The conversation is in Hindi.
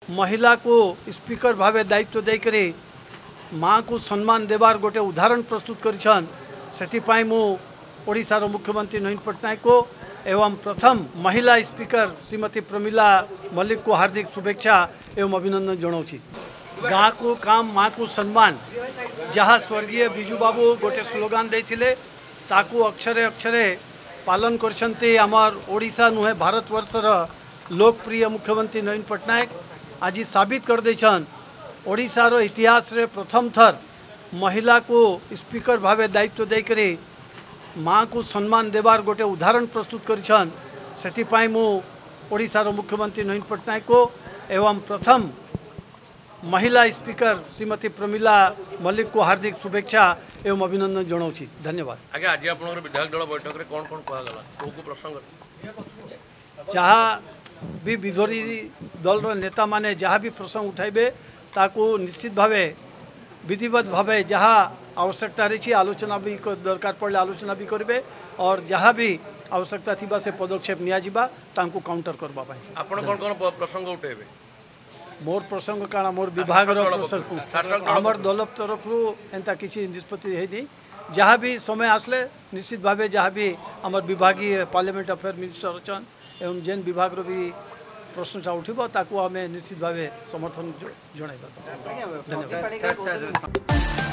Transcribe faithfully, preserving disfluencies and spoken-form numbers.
महिला को स्पीकर भावे दायित्व देकर माँ को सम्मान देवार गोटे उदाहरण प्रस्तुत करिछन। सेथिपाई मु ओडिशार मुख्यमंत्री नवीन पट्टनायक को एवं प्रथम महिला स्पीकर श्रीमती प्रमिला मल्लिक को हार्दिक शुभेच्छा एवं अभिनंदन जनाऊँगी। गाँ को काम माँ को सम्मान जहाँ स्वर्गीय बिजू बाबू गोटे स्लोगान देथिले ताकू अक्षरे अक्षरे पालन करछन्ते आमर ओडिशा नुहे भारतवर्षर लोकप्रिय मुख्यमंत्री नवीन पट्टनायक आज साबित कर देछन। ओडिशार इतिहास रे प्रथम थर महिला को स्पीकर भावे दायित्व देकर माँ को सम्मान देवार गोटे उदाहरण प्रस्तुत करिछन। सेथिपाई मु ओडिशार मुख्यमंत्री नवीन पट्टनायक को एवं प्रथम महिला स्पीकर श्रीमती प्रमिला मल्लिक को हार्दिक शुभेच्छा एवं अभिनंदन जनाऊँगी। धन्यवाद। आगे आज आप विधायक दल बैठक में कौन कौन कहगला को को प्रसंग जहाँ भी विरोधी दल नेता माने जहाँ भी प्रसंग उठाइबे ताकू निश्चित भावे विधिवत भावे जहाँ आवश्यकता रही आलोचना भी दरकार पड़े आलोचना भी करेंगे और जहाँ भी आवश्यकता थी से पदक्षेप नियाजिबा तांको काउंटर करबा पाई। आपण कौन कौन प्रसंग उठेबे? मोर प्रसंग काना मोर विभाग प्रसंग आमर दल तरफ एंता किसी निष्पत्ति है जहाँ भी समय आसले निश्चित भावे जहाँ भी आमर विभागीय पार्लियामेंट अफेयर मिनिस्टर अच्छा एवं जेन विभाग भी प्रश्नटा उठिबो ताकू आमे निश्चित भावे समर्थन जणाइबा। धन्यवाद।